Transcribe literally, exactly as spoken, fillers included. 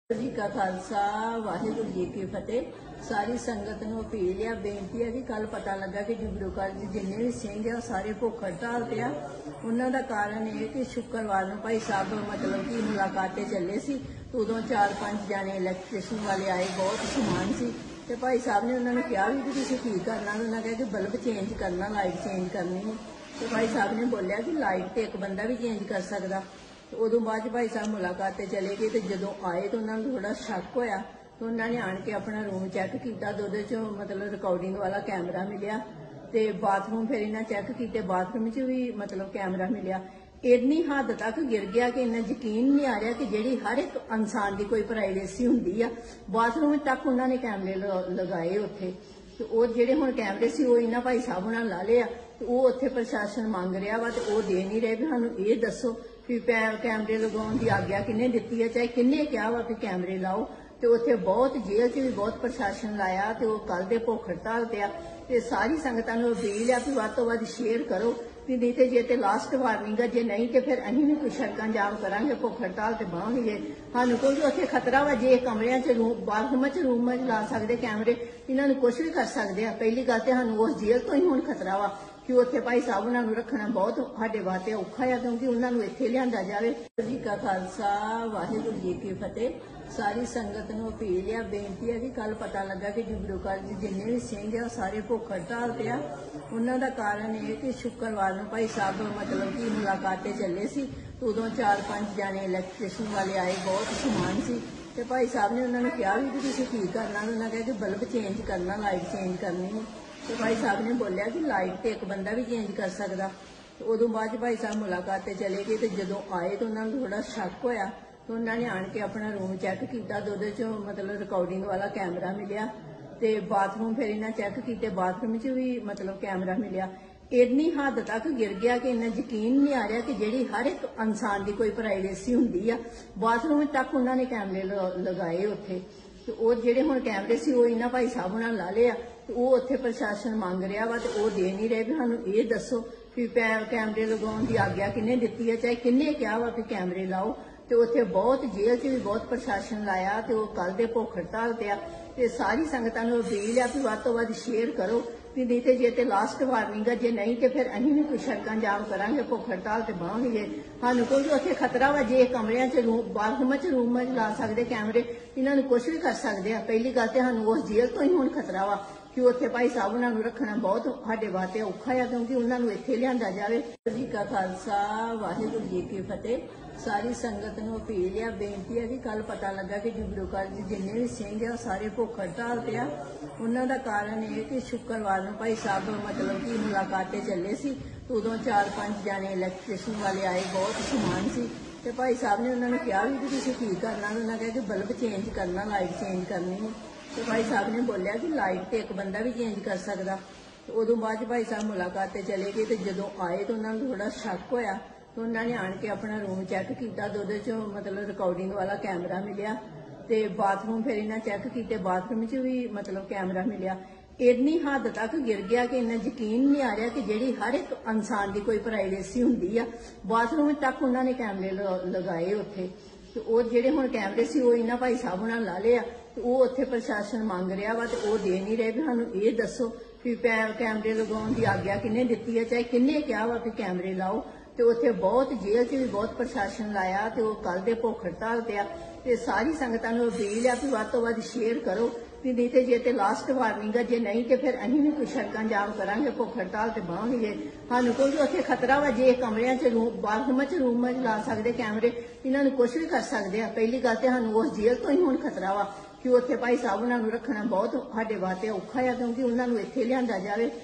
जी का खालसा वाहिगुरु जी की फतेह। सारी संगत नूं अपील आ बेनती है कि कल पता लगा कि जुगड़ू घर के जिन्ने भी सिंह आ सारे भुख हड़ताल ते आ। उन्हां दा कारण यह कि शुक्रवार नूं भाई साहब मतलब कि मुलाकाते चले सी तो उदों चार पांच जाने इलैक्ट्रीशियन वाले आए, बहुत समान सी ते भाई साहब ने उन्होंने कहा भी कि तुसीं की करना, उन्होंने कहा कि बल्ब चेंज करना, लाइट चेंज करनी है। तो भाई साहब ने बोलिया कि लाइट तो एक बंदा भी चेंज कर सकता। तो उदों बाद भाई साहब मुलाकात चले गए तो जो आए तो उन्होंने थोड़ा शक होया तो उन्होंने आन के अपना रूम चैक किया तो उहदे चों मतलब रिकॉर्डिंग वाला कैमरा मिलिया ते बाथरूम फिर इन्हें चैक किए, बाथरूम च भी मतलब कैमरा मिलिया। इन्नी हद तक गिर गया कि इन्ना यकीन नहीं आ रहा कि जी हर एक इंसान की कोई प्राइवेसी होंगी आ, बाथरूम तक उन्होंने कैमरे लगाए उत्थे। तो वो जेडे हुण कैमरे से वो इन्होंने भाई साहब उन्होंने ला लिया तो वो उत्थे प्रशासन मंग रहा वा तो वो दे नहीं रहे भी सानू ये दसो भी कैमरे लगाने की आग्या किन्ने दिती है, चाहे किन्ने कहा वा भी कैमरे लाओ। तो उत्थे बहुत जेल च भी बहुत प्रशासन लाया तो कल दे भुख हड़ताल ते आ। ते सारी संगतां नूं अपील आ भी वध तों वध शेयर करो भी नहीं तो जे ते लास्ट वार्निंग है, जे नहीं तो फिर असीं भी कोई सड़कां जाम करांगे, भुख हड़ताल ते बाहांगे। सानूं कोई उत्थे खतरा वा जे कमरियां च रूम बाथरूम च रूम च ला सकदे कैमरे, इन्हां नूं कुछ भी कर सकदे आ। पहली गल ते सानूं उस जेल तो ही हुण खतरा वा कि उत्थे भाई साहब उन्हां नूं रखना बहुत साडे वास्ते औखा है क्योंकि उन्हां नूं इत्थे लिआंदा जावे। जी का खालसा वाहिगुरू जी की फतेह। सारी संगत नूं अपील आ बेनती है कि कल पता लगा कि जुगड़ू घर के जिन्ने भी सिंह आ सारे भुख हड़ताल ते आ। उन्हां दा कारण यह कि शुक्रवार नूं भाई साहब मतलब कि मुलाकाते चले सी तो उदों चार पांच जाने इलैक्ट्रीशियन वाले आए, बहुत समान सी ते भाई साहब ने उन्होंने कहा भी कि तुसीं की करना, उन्होंने कहा कि बल्ब चेंज करना, लाइट चेंज करनी है। तो भाई साहब ने बोलिया कि लाइट तो एक बंदा भी चेंज कर सकता। तो उदों बाद भाई साहब मुलाकाते चले गए तो जो आए तो उन्होंने थोड़ा शक होया तो उन्होंने आन के अपना रूम चैक किया तो उहदे चों मतलब रिकॉर्डिंग वाला कैमरा मिलिया ते बाथरूम फिर इन्हें चैक किए, बाथरूम च भी मतलब कैमरा मिलिया। इन्नी हद तक गिर गया कि इन्ना यकीन नहीं आ रहा कि जी हर एक इंसान की कोई प्राइवेसी होंगी आ, बाथरूम तक उन्होंने कैमरे लगाए उत्थे। तो वो जेडे हुण कैमरे से वो इन्हां भाई साहब उन्होंने ला लिया तो वो उत्थे प्रशासन मंग रहा वा तो वो दे नहीं रहे भी सानू ये दसो भी कैमरे लगाने की आग्या किन्ने दिती है, चाहे किन्ने कहा वा भी कैमरे लाओ। तो उत्थे बहुत जेल च भी बहुत प्रशासन लाया तो कल दे भुख हड़ताल ते आ। ते सारी संगतां नूं अपील आ भी वध तों वध शेयर करो भी नहीं तो जे ते लास्ट वार्निंग है, जे नहीं तो फिर असीं भी कोई सड़कां जाम करांगे, भुख हड़ताल ते बाहांगे। सानूं कोई उत्थे खतरा वा जे कमरियां च रूम बाथरूम च रूम च ला सकदे कैमरे, इन्हां नूं कुछ भी कर सकदे आ। पहली गल ते सानूं उस जेल तो ही हुण खतरा वा कि उत्थे भाई साहब उन्हां नूं रखना बहुत साडे वास्ते औखा है क्योंकि उन्हां नूं इत्थे लिआंदा जावे। जी का खालसा वाहिगुरू जी की फतेह। सारी संगत नूं अपील आ बेनती है कि कल पता लगा कि जुगड़ू घर के जिन्ने भी सिंह आ सारे भुख हड़ताल ते आ। उन्हां दा कारण यह कि शुक्रवार नूं भाई साहब मतलब कि मुलाकाते चले सी तो उदों चार पांच जाने इलैक्ट्रीशियन वाले आए, बहुत समान सी ते भाई साहब ने उन्होंने कहा भी कि तुसीं की करना, उन्होंने कहा कि बल्ब चेंज करना, लाइट चेंज करनी है। तो भाई साहब ने बोलिया कि लाइट तो एक बंदा भी चेंज कर सकता। तो उदों बाद भाई साहब मुलाकाते चले गए तो जो आए तो उन्होंने थोड़ा शक होया तो उन्होंने आन के अपना रूम चैक किया तो उहदे चों मतलब रिकॉर्डिंग वाला कैमरा मिलिया ते बाथरूम फिर इन्हें चैक किए, बाथरूम च भी मतलब कैमरा मिलिया। इन्नी हद तक गिर गया कि इन्ना यकीन नहीं आ रहा कि जी हर एक इंसान की कोई प्राइवेसी होंगी आ, बाथरूम तक उन्होंने कैमरे लगाए उत्थे। तो वो जेडे हुण कैमरे से वो इन्हां भाई साहब उन्होंने ला लिया तो वो उत्थे प्रशासन मंग रहा वा तो वो दे नहीं रहे भी सानू ये दसो भी कैमरे लगाने की आग्या किन्ने दिती है, चाहे किन्ने कहा वा भी कैमरे लाओ। तो उत्थे बहुत जेल च भी बहुत प्रशासन लाया तो कल दे भुख हड़ताल ते आ। ते सारी संगतां नूं अपील आ भी वध तों वध शेयर करो भी नहीं तो जे ते लास्ट वार्निंग है, जे नहीं तो फिर असीं भी कोई सड़कां जाम करांगे, भुख हड़ताल ते बाहांगे। सानूं कोई उत्थे खतरा वा जे कमरियां च रूम बाथरूम च रूम च ला सकदे कैमरे, इन्हां नूं कुछ भी कर सकदे आ। पहली गल ते सानूं उस जेल तो ही हुण खतरा वा कि उत्थे भाई साहब उन्हां नूं रखना बहुत साडे वास्ते औखा है क्योंकि उन्हां नूं इत्थे लिआंदा जावे।